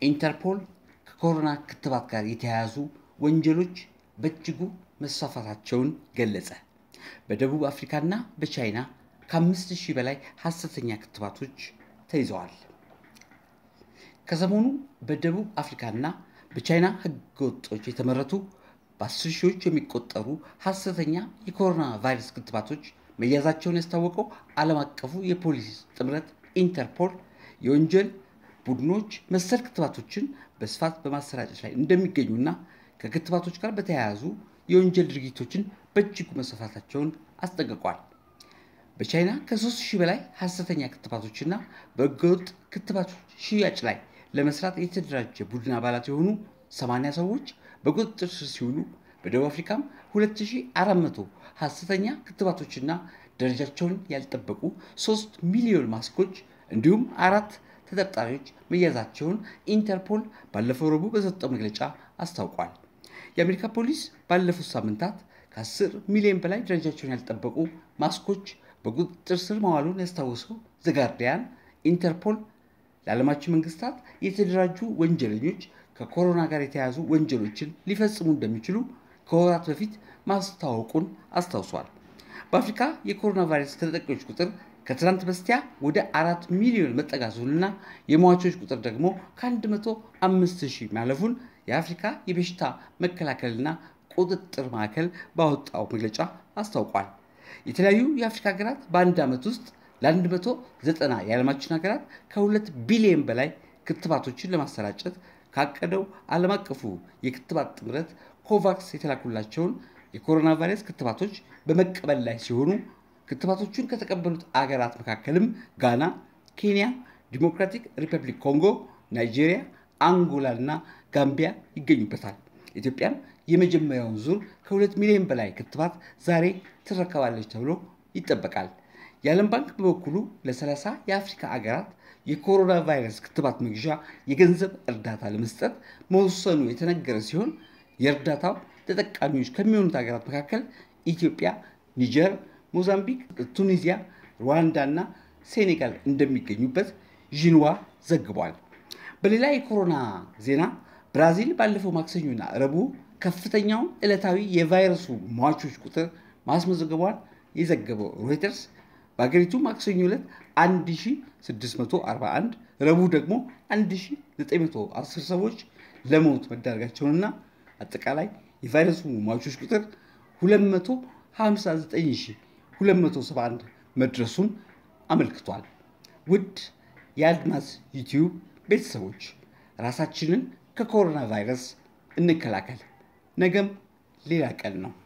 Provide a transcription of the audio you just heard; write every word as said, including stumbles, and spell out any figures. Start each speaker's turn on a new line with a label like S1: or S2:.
S1: ኢንተርፖል ከኮሮና ክትባት ጋር የተያያዙ ወንጀሎች በእጅጉ መስፋፋታቸውን ገለጸ። በደቡብ አፍሪካና በቻይና ከአምስት ሺህ በላይ ሃሰተኛ ክትባቶች ተይዘዋል። ከሰሞኑ በደቡብ አፍሪካና በቻይና ህገወጦች የተመረቱ በአስር ሺዎች የሚቆጠሩ ሃሰተኛ የኮሮና ቫይረስ ክትባቶች መያዛቸውን ያስታወቀው ዓለም አቀፉ የፖሊስ ጥምረት ኢንተርፖል የወንጀል ቡድኖች መሰል ክትባቶችን በስፋት በማሰራጨት ላይ እንደሚገኙና ከክትባቶች ጋር በተያያዙ የወንጀል ድርጊቶችን በእጅጉ መስፋፋታቸውን አስጠንቅቋል። በቻይና ከ3 ሺህ በላይ ሃሰተኛ ክትባቶችና በህገወጥ ክትባቶች ሽያጭ ላይ ለመስራት የተደራጀ ቡድን አባላት የሆኑ ሰማንያ ሰዎች በቁጥጥር ስር ሲውሉ በደቡብ አፍሪካም ሁለት ሺህ አራት መቶ ሃሰተኛ ክትባቶችና ደረጃቸውን ያልጠበቁ ሶስት ሚሊዮን ማስኮች እንዲሁም አራት ተጠርጣሪዎች መያዛቸውን ኢንተርፖል ባለፈው ረቡዕ በሰጠው መግለጫ አስታውቋል። የአሜሪካ ፖሊስ ባለፉት ሳምንታት ከ10 ሚሊዮን በላይ ደረጃቸውን ያልጠበቁ ማስኮች በቁጥጥር ስር መዋሉን ያስታወሰው ዘ ጋርዲያን ኢንተርፖል ለዓለማችን መንግስታት የተደራጁ ወንጀለኞች ከኮሮና ጋር የተያያዙ ወንጀሎችን ሊፈጽሙ እንደሚችሉ ከወራት በፊት ማስታወቁን አስታውሷል። በአፍሪካ የኮሮና ቫይረስ ተጠቂዎች ቁጥር ከትናንት በስቲያ ወደ አራት ሚሊዮን መጠጋቱንና የሟቾች ቁጥር ደግሞ ከ105 ሺህ ማለፉን የአፍሪካ የበሽታ መከላከልና ቁጥጥር ማዕከል ባወጣው መግለጫ አስታውቋል። የተለያዩ የአፍሪካ ሀገራት በአንድ ዓመት ውስጥ ለ190 የዓለማችን ሀገራት ከሁለት ቢሊዮን በላይ ክትባቶችን ለማሰራጨት ካቀደው ዓለም አቀፉ የክትባት ጥምረት ኮቫክስ የተላኩላቸውን የኮሮና ቫይረስ ክትባቶች በመቀበል ላይ ሲሆኑ ክትባቶቹን ከተቀበሉት አገራት መካከልም ጋና፣ ኬንያ፣ ዲሞክራቲክ ሪፐብሊክ ኮንጎ፣ ናይጄሪያ፣ አንጎላና ጋምቢያ ይገኙበታል። ኢትዮጵያም የመጀመሪያውን ዙር ከሁለት ሚሊዮን በላይ ክትባት ዛሬ ትረከባለች ተብሎ ይጠበቃል። የዓለም ባንክ በበኩሉ ለ30 የአፍሪካ አገራት የኮሮና ቫይረስ ክትባት መግዣ የገንዘብ እርዳታ ለመስጠት መወሰኑ የተነገረ ሲሆን የእርዳታው ተጠቃሚዎች ከሚሆኑት አገራት መካከል ኢትዮጵያ፣ ኒጀር፣ ሞዛምቢክ፣ ቱኒዚያ፣ ሩዋንዳና ሴኔጋል እንደሚገኙበት ዢንዋ ዘግቧል። በሌላ የኮሮና ዜና ብራዚል ባለፈው ማክሰኞና ረቡዕ ከፍተኛው ዕለታዊ የቫይረሱ ሟቾች ቁጥር ማስመዝገቧን የዘገበው ሮይተርስ በአገሪቱ ማክሰኞ ዕለት አንድ ሺህ ስድስት መቶ አርባ አንድ ረቡዕ ደግሞ አንድ ሺህ ዘጠኝ መቶ አስር ሰዎች ለሞት መዳረጋቸውንና አጠቃላይ የቫይረሱ ሟቾች ቁጥር ሁለት መቶ ሃምሳ ዘጠኝ ሺህ ሁለት መቶ ሰባ አንድ መድረሱን አመልክቷል። ውድ የአድማስ ዩቲዩብ ቤተሰቦች ራሳችንን ከኮሮና ቫይረስ እንከላከል። ነገም ሌላ ቀን ነው።